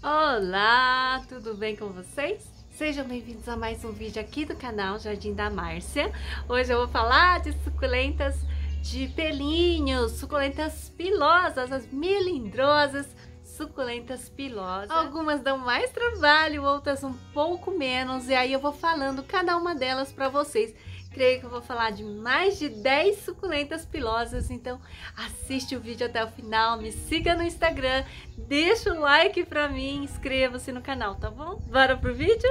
Olá, tudo bem com vocês? Sejam bem-vindos a mais um vídeo aqui do canal Jardim da Márcia. Hoje eu vou falar de suculentas de pelinhos, suculentas pilosas, as melindrosas suculentas pilosas. Algumas dão mais trabalho, outras um pouco menos, e aí eu vou falando cada uma delas para vocês. Creio que eu vou falar de mais de 10 suculentas pilosas, então assiste o vídeo até o final, me siga no Instagram, deixa o like pra mim, inscreva-se no canal, tá bom? Bora pro vídeo?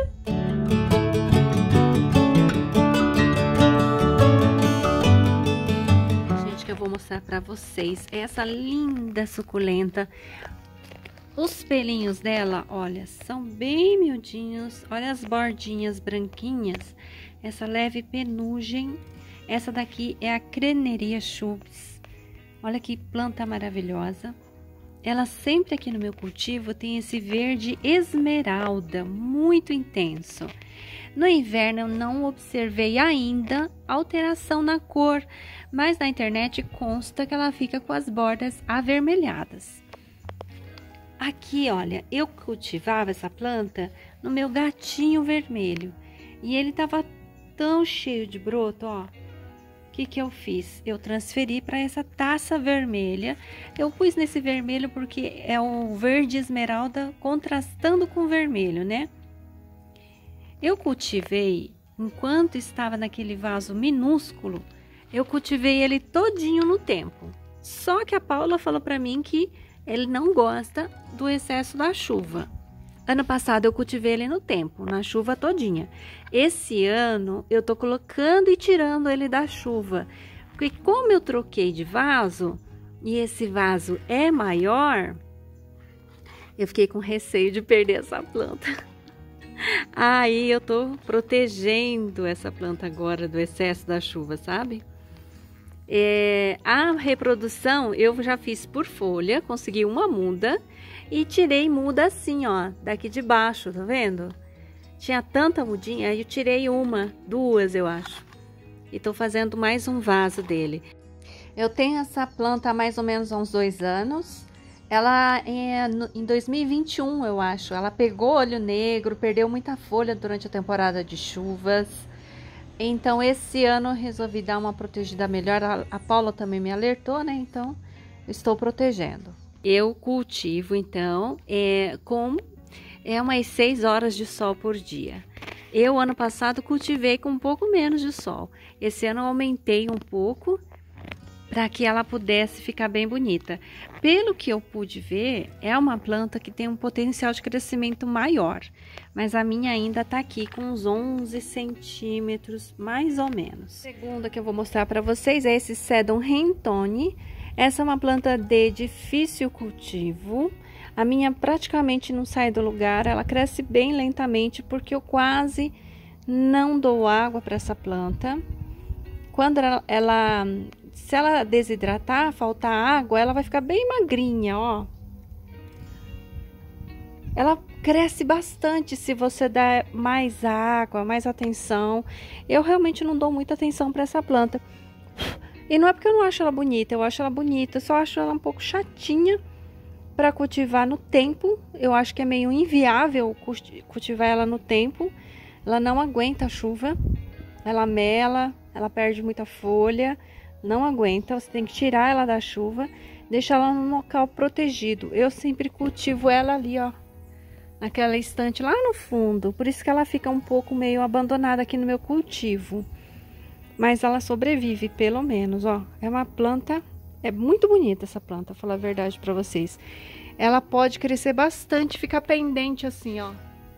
Gente, que eu vou mostrar pra vocês essa linda suculenta. Os pelinhos dela, olha, são bem miudinhos, olha as bordinhas branquinhas. Essa leve penugem, essa daqui é a Crenneria Schultz. Olha que planta maravilhosa. Ela sempre aqui no meu cultivo tem esse verde esmeralda, muito intenso. No inverno eu não observei ainda alteração na cor, mas na internet consta que ela fica com as bordas avermelhadas. Aqui, olha, eu cultivava essa planta no meu gatinho vermelho e ele tava tão cheio de broto, ó. O que eu fiz? Eu transferi para essa taça vermelha. Eu pus nesse vermelho porque é o verde esmeralda contrastando com o vermelho, né? Eu cultivei, enquanto estava naquele vaso minúsculo, eu cultivei ele todinho no tempo. Só que a Paula falou para mim que ele não gosta do excesso da chuva. Ano passado eu cultivei ele no tempo, na chuva todinha. Esse ano eu tô colocando e tirando ele da chuva. Porque como eu troquei de vaso, e esse vaso é maior, eu fiquei com receio de perder essa planta. Aí eu tô protegendo essa planta agora do excesso da chuva, sabe? A reprodução eu já fiz por folha, consegui uma muda e tirei muda assim, ó, daqui de baixo, tá vendo? Tinha tanta mudinha, aí eu tirei duas eu acho. E tô fazendo mais um vaso dele. Eu tenho essa planta há mais ou menos uns 2 anos. Ela em 2021, eu acho, ela pegou olho negro, perdeu muita folha durante a temporada de chuvas. Então, esse ano eu resolvi dar uma protegida melhor. A Paula também me alertou, né? Então, estou protegendo. Eu cultivo, então, com umas 6 horas de sol por dia. Eu, ano passado, cultivei com um pouco menos de sol. Esse ano eu aumentei um pouco para que ela pudesse ficar bem bonita. Pelo que eu pude ver, é uma planta que tem um potencial de crescimento maior, mas a minha ainda tá aqui com uns 11 centímetros, mais ou menos. A segunda que eu vou mostrar para vocês é esse Sedum Rentone. Essa é uma planta de difícil cultivo. A minha praticamente não sai do lugar, ela cresce bem lentamente porque eu quase não dou água para essa planta. Quando se ela desidratar, faltar água, ela vai ficar bem magrinha, ó. Ela cresce bastante se você der mais água, mais atenção. Eu realmente não dou muita atenção para essa planta. E não é porque eu não acho ela bonita, eu acho ela bonita, só acho ela um pouco chatinha para cultivar no tempo. Eu acho que é meio inviável cultivar ela no tempo. Ela não aguenta a chuva, ela mela, ela perde muita folha. Não aguenta, você tem que tirar ela da chuva, deixar ela num local protegido. Eu sempre cultivo ela ali, ó, naquela estante lá no fundo. Por isso que ela fica um pouco meio abandonada aqui no meu cultivo. Mas ela sobrevive, pelo menos, ó. É uma planta, é muito bonita essa planta, falar a verdade pra vocês. Ela pode crescer bastante, ficar pendente assim, ó.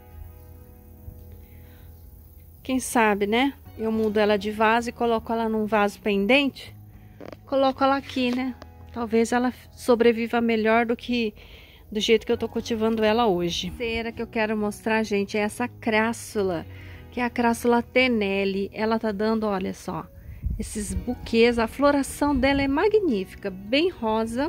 Quem sabe, né? Eu mudo ela de vaso e coloco ela num vaso pendente. Coloco ela aqui, né? Talvez ela sobreviva melhor do jeito que eu tô cultivando ela hoje. A terceira que eu quero mostrar, gente, é essa crassula, que é a crassula tenelli. Ela tá dando, olha só, esses buquês. A floração dela é magnífica, bem rosa.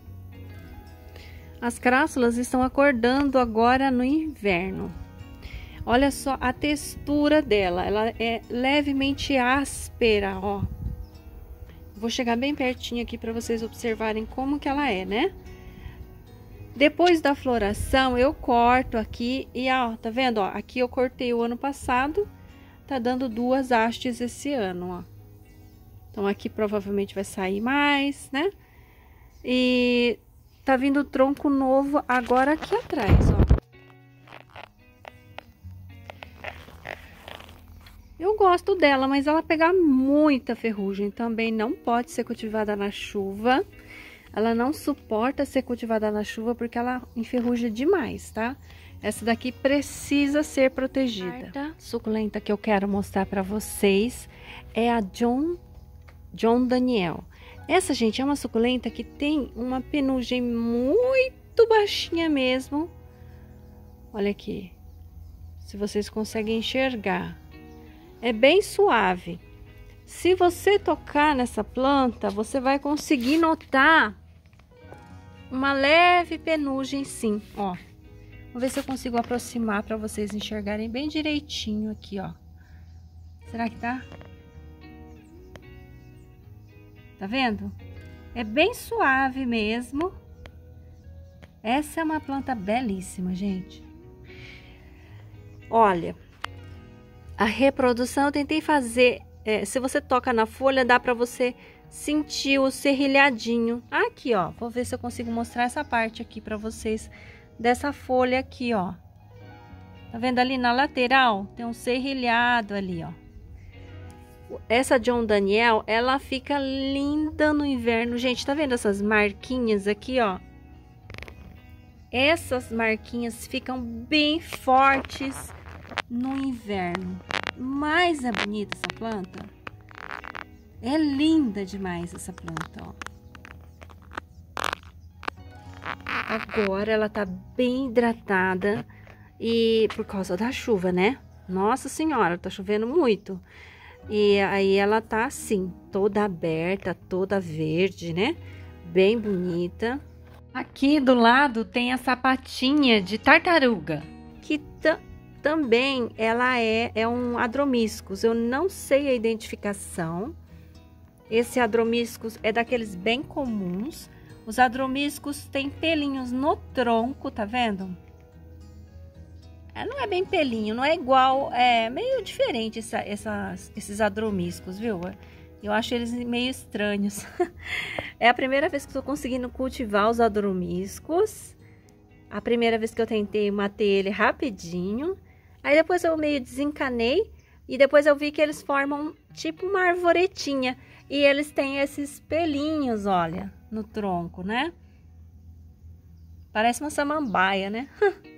As crassulas estão acordando agora no inverno. Olha só a textura dela, ela é levemente áspera, ó. Vou chegar bem pertinho aqui para vocês observarem como que ela é, né? Depois da floração, eu corto aqui e ó, tá vendo? Ó, aqui eu cortei o ano passado, tá dando 2 hastes esse ano, ó. Então aqui provavelmente vai sair mais, né? E tá vindo tronco novo agora aqui atrás, ó. Eu gosto dela, mas ela pega muita ferrugem, também não pode ser cultivada na chuva. Ela não suporta ser cultivada na chuva porque ela enferruja demais, tá? Essa daqui precisa ser protegida. A quarta suculenta que eu quero mostrar para vocês é a John Daniel. Essa, gente, é uma suculenta que tem uma penugem muito baixinha mesmo. Olha aqui, se vocês conseguem enxergar. É bem suave. Se você tocar nessa planta, você vai conseguir notar uma leve penugem, sim, ó. Vou ver se eu consigo aproximar para vocês enxergarem bem direitinho aqui, ó. Será que tá? Tá vendo? É bem suave mesmo. Essa é uma planta belíssima, gente. Olha, a reprodução eu tentei fazer, se você toca na folha, dá pra você sentir o serrilhadinho. Aqui, ó, vou ver se eu consigo mostrar essa parte aqui pra vocês, dessa folha aqui, ó. Tá vendo ali na lateral? Tem um serrilhado ali, ó. Essa John Daniel, ela fica linda no inverno. Gente, tá vendo essas marquinhas aqui, ó? Essas marquinhas ficam bem fortes no inverno. Mas é bonita essa planta. É linda demais essa planta, ó. Agora ela tá bem hidratada e por causa da chuva, né? Nossa Senhora, tá chovendo muito. E aí ela tá assim, toda aberta, toda verde, né? Bem bonita. Aqui do lado tem a sapatinha de tartaruga, que também ela é um Adromiscus. Eu não sei a identificação. Esse Adromiscus é daqueles bem comuns. Os Adromiscus têm pelinhos no tronco, tá vendo? Não é bem pelinho, não é igual, é meio diferente esses Adromiscus, viu? Eu acho eles meio estranhos. É a primeira vez que estou conseguindo cultivar os Adromiscus. A primeira vez que eu tentei, matei ele rapidinho. Aí depois eu meio desencanei e depois eu vi que eles formam tipo uma arvoretinha. E eles têm esses pelinhos, olha, no tronco, né? Parece uma samambaia, né?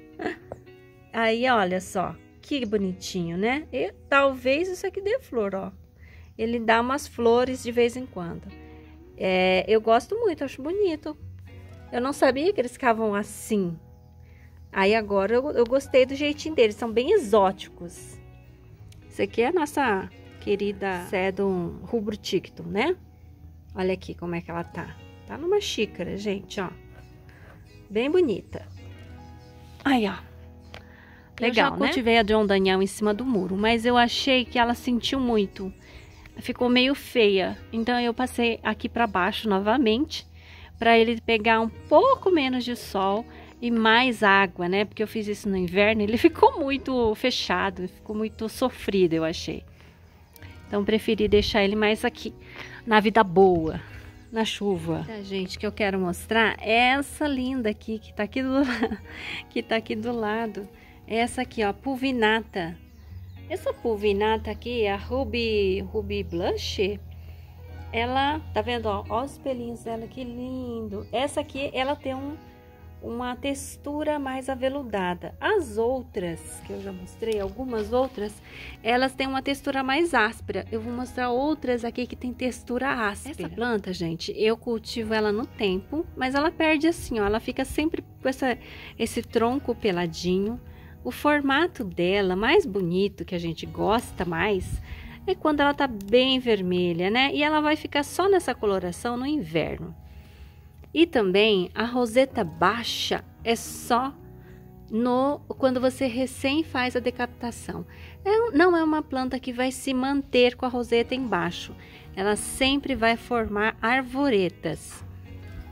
Aí, olha só, que bonitinho, né? E talvez isso aqui dê flor, ó. Ele dá umas flores de vez em quando. Eu gosto muito, acho bonito. Eu não sabia que eles ficavam assim. Aí agora eu gostei do jeitinho deles, são bem exóticos. Isso aqui é a nossa querida Sedum Rubrotictum, né? Olha aqui como é que ela tá. Tá numa xícara, gente, ó. Bem bonita. Aí, ó. Legal, né? Eu já cultivei a John Daniel em cima do muro, mas eu achei que ela sentiu muito. Ficou meio feia. Então eu passei aqui para baixo novamente, para ele pegar um pouco menos de sol e mais água, né? Porque eu fiz isso no inverno, ele ficou muito fechado, ficou muito sofrido, eu achei. Então preferi deixar ele mais aqui, na vida boa, na chuva. Gente, que eu quero mostrar é essa linda aqui, que tá aqui do lado. Essa aqui, ó, pulvinata. Essa pulvinata aqui, a Ruby Blush, ela, tá vendo, ó, os pelinhos dela, que lindo. Essa aqui, ela tem uma textura mais aveludada. As outras, que eu já mostrei, algumas outras, elas têm uma textura mais áspera. Eu vou mostrar outras aqui que tem textura áspera. Essa planta, gente, eu cultivo ela no tempo, mas ela perde assim, ó, ela fica sempre com esse tronco peladinho. O formato dela, mais bonito, que a gente gosta mais, é quando ela tá bem vermelha, né? E ela vai ficar só nessa coloração no inverno. E também a roseta baixa é só quando você recém faz a decapitação. Não é uma planta que vai se manter com a roseta embaixo. Ela sempre vai formar arvoretas.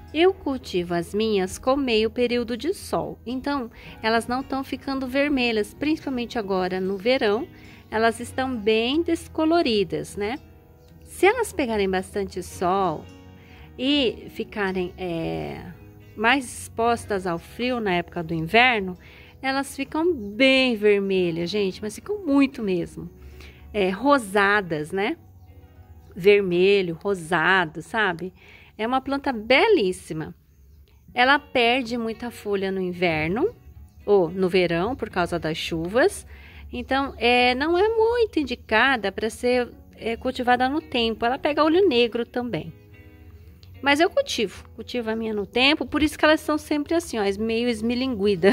Eu cultivo as minhas com meio período de sol, então elas não estão ficando vermelhas, principalmente agora no verão, elas estão bem descoloridas, né? Se elas pegarem bastante sol e ficarem mais expostas ao frio na época do inverno, elas ficam bem vermelhas, gente, mas ficam muito mesmo. Rosadas, né? Vermelho, rosado, sabe? É uma planta belíssima. Ela perde muita folha no inverno ou no verão por causa das chuvas. Então, não é muito indicada para ser cultivada no tempo. Ela pega olho negro também. Mas eu cultivo a minha no tempo, por isso que elas são sempre assim, ó, meio esmilinguida.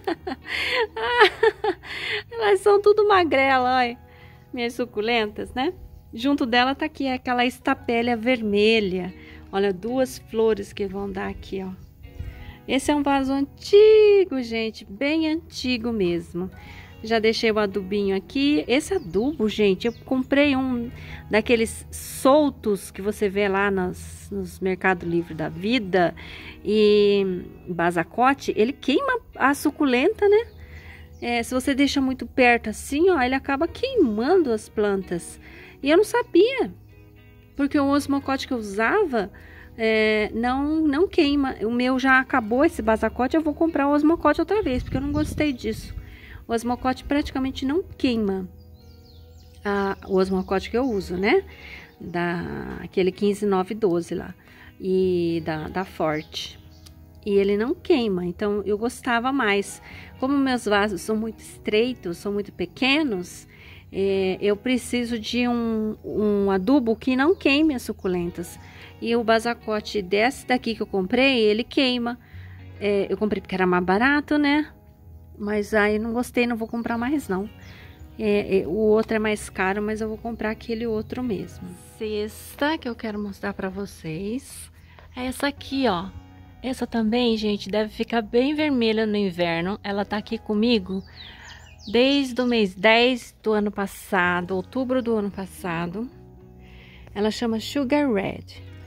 Elas são tudo magrela, olha, minhas suculentas, né? Junto dela tá aqui aquela estapélia vermelha. Olha, 2 flores que vão dar aqui, ó. Esse é um vaso antigo, gente, bem antigo mesmo. Já deixei o adubinho aqui. Esse adubo, gente, eu comprei um daqueles soltos que você vê lá nos Mercado Livre da Vida e Bazacote. Ele queima a suculenta, né? Se você deixa muito perto assim, ó, ele acaba queimando as plantas. E eu não sabia, porque o osmocote que eu usava não queima. O meu já acabou, esse Bazacote, eu vou comprar o osmocote outra vez, porque eu não gostei disso. O osmocote praticamente não queima. O osmocote que eu uso, né? Aquele 15912 lá. E da Forte. E ele não queima, então eu gostava mais. Como meus vasos são muito estreitos, são muito pequenos, eu preciso de um adubo que não queime as suculentas. E o Bazacote desse daqui que eu comprei, ele queima. Eu comprei porque era mais barato, né? Mas aí não gostei, não vou comprar mais não. O outro é mais caro, mas eu vou comprar aquele outro mesmo. Cesta que eu quero mostrar pra vocês é essa aqui, ó. Essa também, gente, deve ficar bem vermelha no inverno. Ela tá aqui comigo desde o mês 10 do ano passado, outubro do ano passado. Ela chama Sugar Red.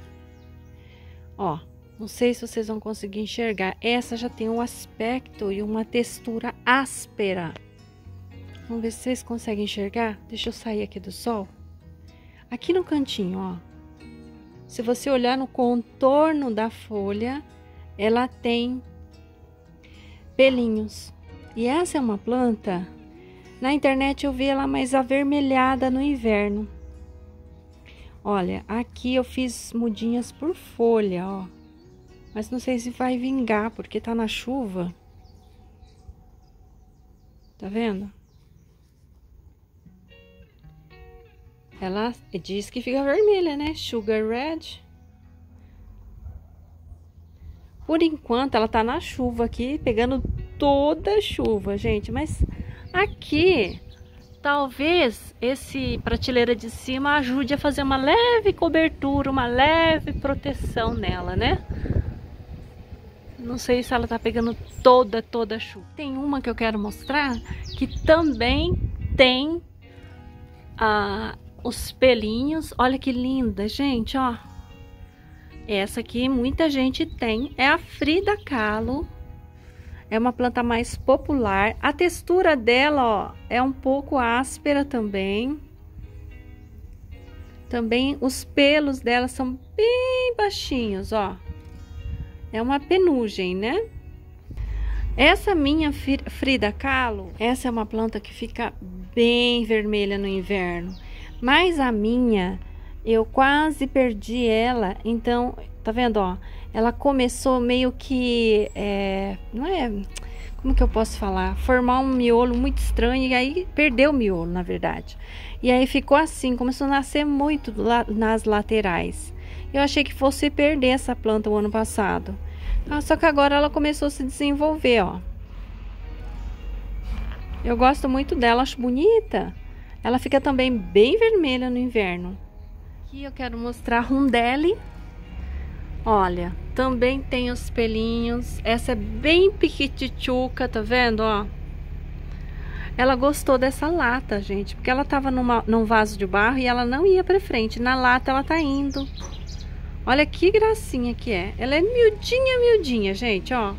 Ó. Não sei se vocês vão conseguir enxergar. Essa já tem um aspecto e uma textura áspera. Vamos ver se vocês conseguem enxergar. Deixa eu sair aqui do sol. Aqui no cantinho, ó. Se você olhar no contorno da folha, ela tem pelinhos. E essa é uma planta. Na internet eu vi ela mais avermelhada no inverno. Olha, aqui eu fiz mudinhas por folha, ó. Mas não sei se vai vingar, porque tá na chuva. Tá vendo? Ela diz que fica vermelha, né? Sugar Red. Por enquanto, ela tá na chuva aqui, pegando toda a chuva, gente. Mas aqui, talvez esse prateleira de cima ajude a fazer uma leve cobertura, uma leve proteção nela, né? Não sei se ela tá pegando toda a chuva. Tem uma que eu quero mostrar que também tem os pelinhos. Olha que linda, gente, ó. Essa aqui muita gente tem. É a Frida Kahlo. É uma planta mais popular. A textura dela, ó, é um pouco áspera também. Também os pelos dela são bem baixinhos, ó. É uma penugem, né? Essa minha Frida Kahlo, essa é uma planta que fica bem vermelha no inverno. Mas a minha, eu quase perdi ela. Então, tá vendo, ó? Ela começou meio que, não é... Como que eu posso falar? Formar um miolo muito estranho e aí perdeu o miolo, na verdade. E aí ficou assim, começou a nascer muito nas laterais. Eu achei que fosse perder essa planta o ano passado. Só que agora ela começou a se desenvolver, ó. Eu gosto muito dela, acho bonita. Ela fica também bem vermelha no inverno. Aqui eu quero mostrar a Rondelli. Olha, também tem os pelinhos. Essa é bem piquitichuca, tá vendo, ó? Ela gostou dessa lata, gente, porque ela tava num vaso de barro e ela não ia pra frente. Na lata ela tá indo. Olha que gracinha que é. Ela é miudinha, miudinha, gente, ó.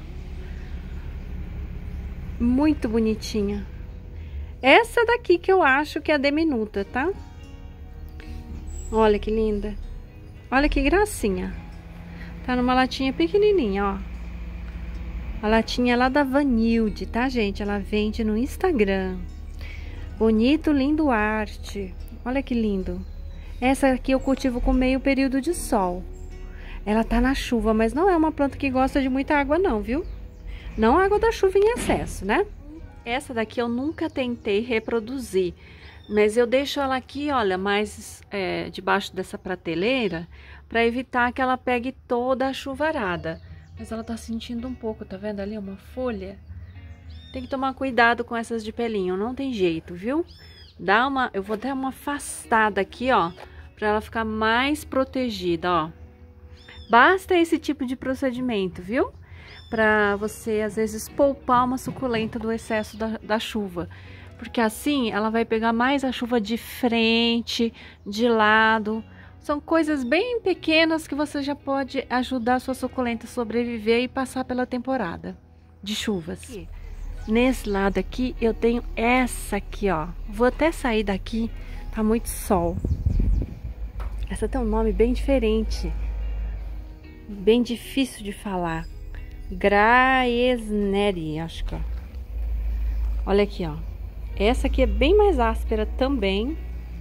Muito bonitinha. Essa daqui que eu acho que é a diminuta, tá? Olha que linda. Olha que gracinha. Tá numa latinha pequenininha, ó. A latinha lá da Vanilde, tá, gente? Ela vende no Instagram. Bonito, lindo arte. Olha que lindo. Essa aqui eu cultivo com meio período de sol. Ela tá na chuva, mas não é uma planta que gosta de muita água não, viu? Não água da chuva em excesso, né? Essa daqui eu nunca tentei reproduzir, mas eu deixo ela aqui, olha, mais debaixo dessa prateleira, para evitar que ela pegue toda a chuvarada. Mas ela tá sentindo um pouco, tá vendo ali uma folha? Tem que tomar cuidado com essas de pelinho, não tem jeito, viu? Eu vou dar uma afastada aqui, ó, para ela ficar mais protegida, ó. Basta esse tipo de procedimento, viu? Para você, às vezes, poupar uma suculenta do excesso da chuva. Porque assim, ela vai pegar mais a chuva de frente, de lado. São coisas bem pequenas que você já pode ajudar a sua suculenta a sobreviver e passar pela temporada de chuvas. Aqui. Nesse lado aqui, eu tenho essa aqui, ó. Vou até sair daqui, tá muito sol. Essa tem um nome bem diferente. Bem difícil de falar. Graesneri, acho que, ó. Olha aqui, ó. Essa aqui é bem mais áspera também.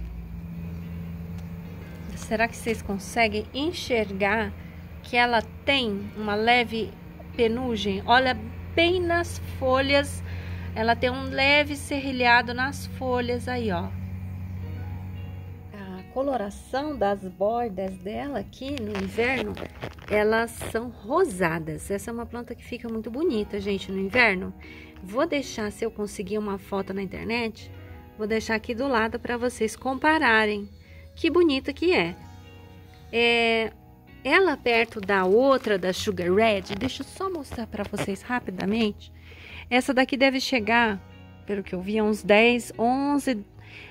Será que vocês conseguem enxergar que ela tem uma leve penugem? Olha bem nas folhas. Ela tem um leve serrilhado nas folhas aí, ó. A coloração das bordas dela aqui no inverno, elas são rosadas. Essa é uma planta que fica muito bonita, gente, no inverno. Vou deixar, se eu conseguir uma foto na internet, vou deixar aqui do lado para vocês compararem. Que bonita que é. Ela perto da outra, da Sugar Red, deixa eu só mostrar para vocês rapidamente. Essa daqui deve chegar, pelo que eu vi, a uns 10, 11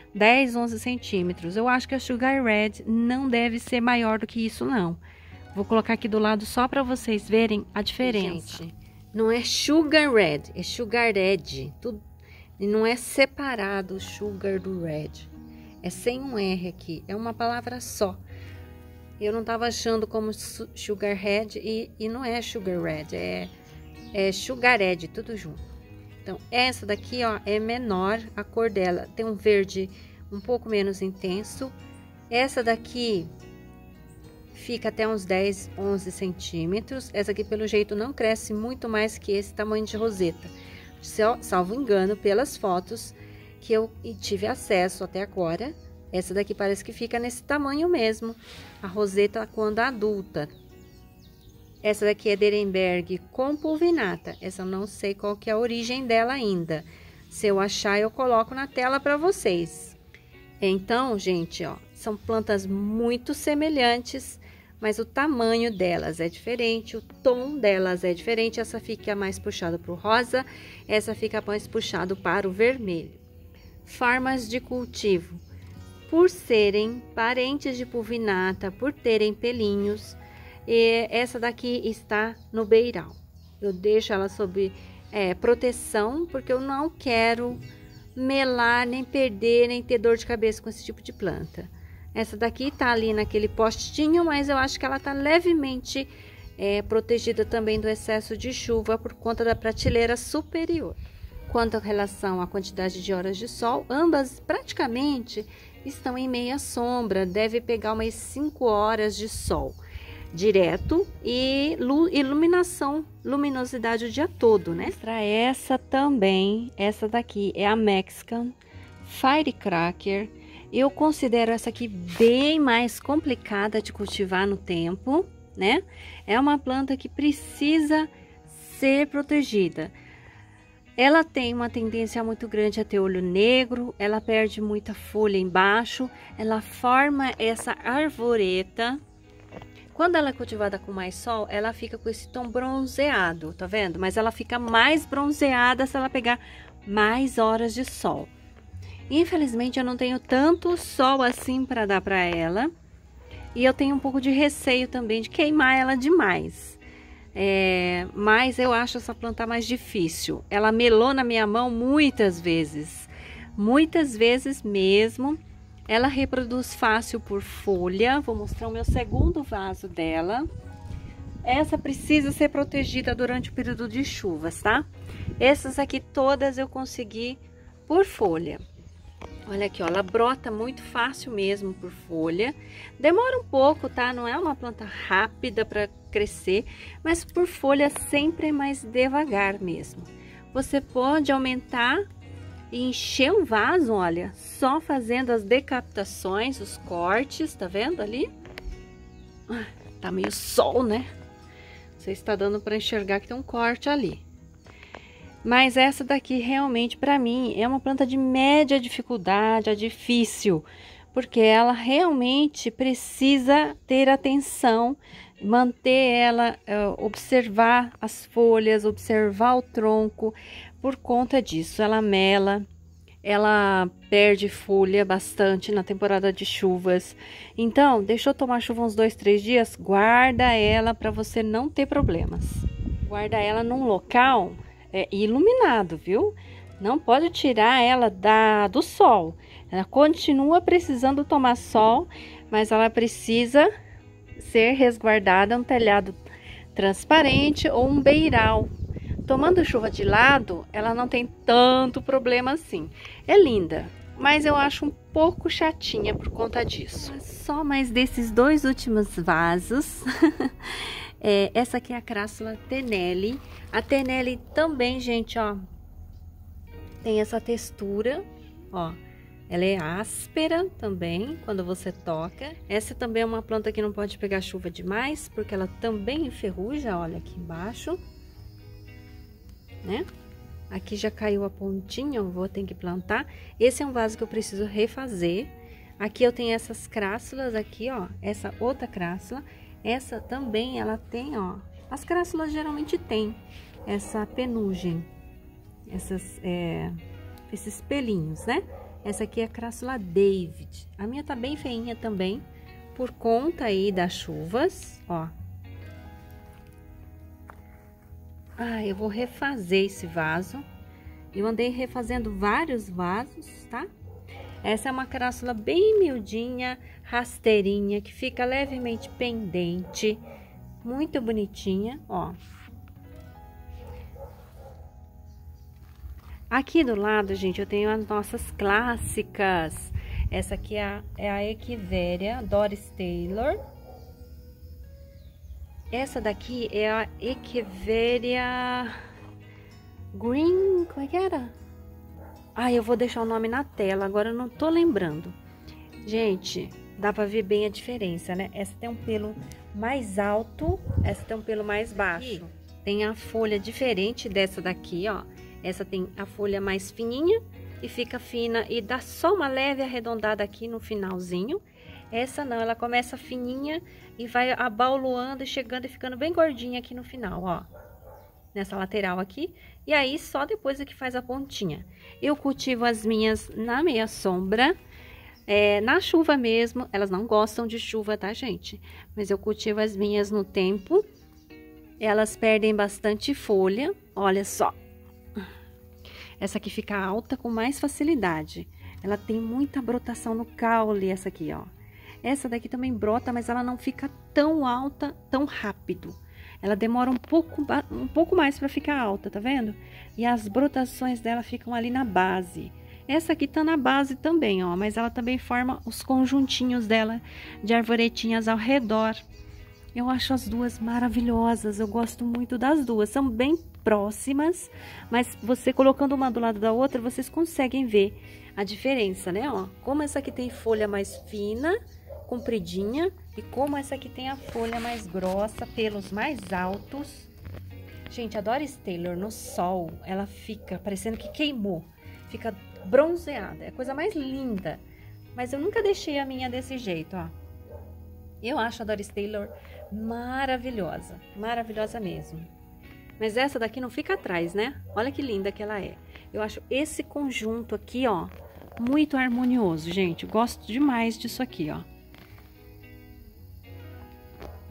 centímetros. Eu acho que a Sugar Red não deve ser maior do que isso, não. Vou colocar aqui do lado só para vocês verem a diferença. Gente, não é Sugar Red, é Sugar Red. Tudo, não é separado o Sugar do Red. É sem um R aqui, é uma palavra só. Eu não tava achando como Sugar Red e não é Sugar Red, é Sugar Red, tudo junto. Então, essa daqui, ó, é menor, a cor dela tem um verde um pouco menos intenso. Essa daqui fica até uns 10, 11 centímetros. Essa aqui, pelo jeito, não cresce muito mais que esse tamanho de roseta. Salvo engano, pelas fotos que eu tive acesso até agora, essa daqui parece que fica nesse tamanho mesmo, a roseta quando adulta. Essa daqui é Derenberg com pulvinata. Essa eu não sei qual que é a origem dela ainda. Se eu achar, eu coloco na tela para vocês. Então, gente, ó, são plantas muito semelhantes, mas o tamanho delas é diferente, o tom delas é diferente. Essa fica mais puxada para o rosa, essa fica mais puxada para o vermelho. Formas de cultivo. Por serem parentes de pulvinata, por terem pelinhos, essa daqui está no beiral. Eu deixo ela sob proteção, porque eu não quero melar, nem perder, nem ter dor de cabeça com esse tipo de planta. Essa daqui tá ali naquele postinho, mas eu acho que ela tá levemente protegida também do excesso de chuva por conta da prateleira superior. Quanto à relação à quantidade de horas de sol, ambas praticamente estão em meia sombra, deve pegar umas 5 horas de sol direto e luminosidade o dia todo, né? Para essa também, essa daqui é a Mexican Firecracker. Eu considero essa aqui bem mais complicada de cultivar no tempo, né? É uma planta que precisa ser protegida. Ela tem uma tendência muito grande a ter olho negro, ela perde muita folha embaixo, ela forma essa arvoreta. Quando ela é cultivada com mais sol, ela fica com esse tom bronzeado, tá vendo? Mas ela fica mais bronzeada se ela pegar mais horas de sol. Infelizmente, eu não tenho tanto sol assim para dar para ela. E eu tenho um pouco de receio também de queimar ela demais. Mas eu acho essa planta mais difícil. Ela melou na minha mão muitas vezes mesmo. Ela reproduz fácil por folha. Vou mostrar o meu segundo vaso dela. Essa precisa ser protegida durante o período de chuvas, tá? Essas aqui todas eu consegui por folha. Olha aqui, ó, ela brota muito fácil mesmo por folha. Demora um pouco, tá? Não é uma planta rápida para crescer, mas por folha sempre é mais devagar mesmo. Você pode aumentar e encher um vaso, olha, só fazendo as decapitações, os cortes, tá vendo ali? Tá meio sol, né? Você está dando para enxergar que tem um corte ali. Mas essa daqui realmente para mim é uma planta de média dificuldade, é difícil, porque ela realmente precisa ter atenção, manter ela, observar as folhas, observar o tronco. Por conta disso, ela mela, ela perde folha bastante na temporada de chuvas. Então, deixou tomar chuva uns 2, 3 dias, guarda ela para você não ter problemas. Guarda ela num local iluminado, viu? Não pode tirar ela do sol. Ela continua precisando tomar sol, mas ela precisa ser resguardada num telhado transparente ou um beiral. Tomando chuva de lado, ela não tem tanto problema assim. É linda, mas eu acho um pouco chatinha por conta disso. Só mais desses 2 últimos vasos. Essa aqui é a Crassula Tenelli. A Tenelli também, gente, ó, tem essa textura, ó. Ela é áspera também quando você toca. Essa também é uma planta que não pode pegar chuva demais, porque ela também enferruja, olha aqui embaixo, né? Aqui já caiu a pontinha, eu vou ter que plantar. Esse é um vaso que eu preciso refazer. Aqui eu tenho essas crássulas aqui, ó, essa outra crássula. Essa também, ela tem, ó, as crássulas geralmente tem essa penugem, esses pelinhos, né? Essa aqui é a Crassula David. A minha tá bem feinha também, por conta aí das chuvas, ó. Eu vou refazer esse vaso. Eu andei refazendo vários vasos, tá? Essa é uma crassula bem miudinha, rasteirinha, que fica levemente pendente. Muito bonitinha, ó. Aqui do lado, gente, eu tenho as nossas clássicas. Essa aqui é a Echeveria Doris Taylor. Essa daqui é a Echeveria Green, como é que era? Eu vou deixar o nome na tela, agora eu não tô lembrando. Gente, dá pra ver bem a diferença, né? Essa tem um pelo mais alto, essa tem um pelo mais baixo. Tem a folha diferente dessa daqui, ó. Essa tem a folha mais fininha e fica fina e dá só uma leve arredondada aqui no finalzinho. Essa não, ela começa fininha e vai abauloando e chegando e ficando bem gordinha aqui no final, ó. Nessa lateral aqui. E aí, só depois é que faz a pontinha. Eu cultivo as minhas na meia sombra. Na chuva mesmo, elas não gostam de chuva, tá, gente? Mas eu cultivo as minhas no tempo. Elas perdem bastante folha, olha só. Essa aqui fica alta com mais facilidade. Ela tem muita brotação no caule, essa aqui, ó. Essa daqui também brota, mas ela não fica tão alta, tão rápido. Ela demora um pouco mais para ficar alta, tá vendo? E as brotações dela ficam ali na base. Essa aqui tá na base também, ó, mas ela também forma os conjuntinhos dela de arvoretinhas ao redor. Eu acho as duas maravilhosas, eu gosto muito das duas. São bem próximas, mas você colocando uma do lado da outra, vocês conseguem ver a diferença, né? Ó, como essa aqui tem folha mais fina, compridinha, e como essa aqui tem a folha mais grossa, pelos mais altos. Gente, a Doris Taylor no sol, ela fica parecendo que queimou, fica bronzeada, é a coisa mais linda. Mas eu nunca deixei a minha desse jeito, ó. Eu acho a Doris Taylor maravilhosa, maravilhosa mesmo. Mas essa daqui não fica atrás, né? Olha que linda que ela é. Eu acho esse conjunto aqui, ó, muito harmonioso, gente. Gosto demais disso aqui, ó.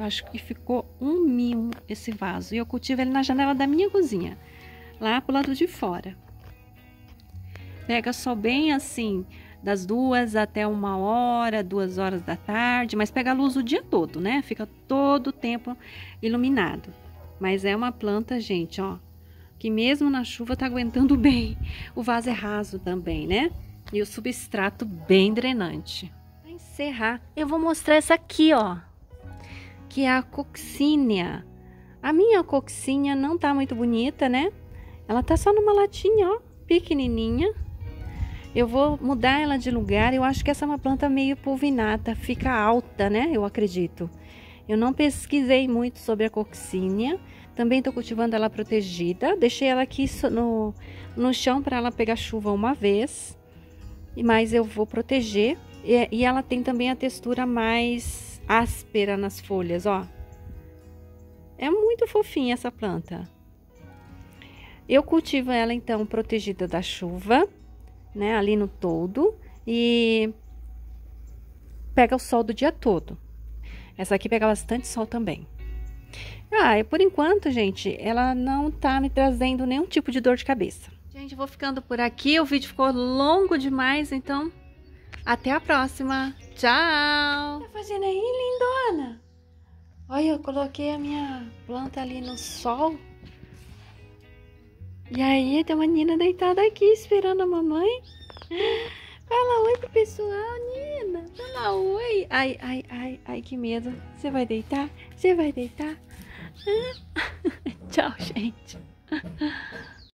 Eu acho que ficou um mimo esse vaso. E eu cultivo ele na janela da minha cozinha, lá pro lado de fora. Pega sol bem assim, das 2 até 1h, 2h da tarde, mas pega luz o dia todo, né? Fica todo o tempo iluminado. Mas é uma planta, gente, ó, que mesmo na chuva tá aguentando bem. O vaso é raso também, né? E o substrato bem drenante. Para encerrar, eu vou mostrar essa aqui, ó, que é a coccinea. A minha coccinea não tá muito bonita, né? Ela tá só numa latinha, ó, pequenininha. Eu vou mudar ela de lugar. Eu acho que essa é uma planta meio pulvinata, fica alta, né? Eu acredito. Eu não pesquisei muito sobre a coccinea. Também estou cultivando ela protegida. Deixei ela aqui no chão para ela pegar chuva uma vez. Mas eu vou proteger. E ela tem também a textura mais áspera nas folhas, ó. É muito fofinha essa planta. Eu cultivo ela então protegida da chuva, né, ali no todo, e pega o sol do dia todo. Essa aqui pega bastante sol também. E por enquanto, gente, ela não tá me trazendo nenhum tipo de dor de cabeça. Gente, vou ficando por aqui. O vídeo ficou longo demais, então até a próxima. Tchau! O que tá fazendo aí, lindona? Olha, eu coloquei a minha planta ali no sol. E aí, tem uma Nina deitada aqui esperando a mamãe. Fala oi pro pessoal, Nina. Fala oi. Ai, ai, ai, ai, que medo. Você vai deitar? Você vai deitar? Tchau, gente.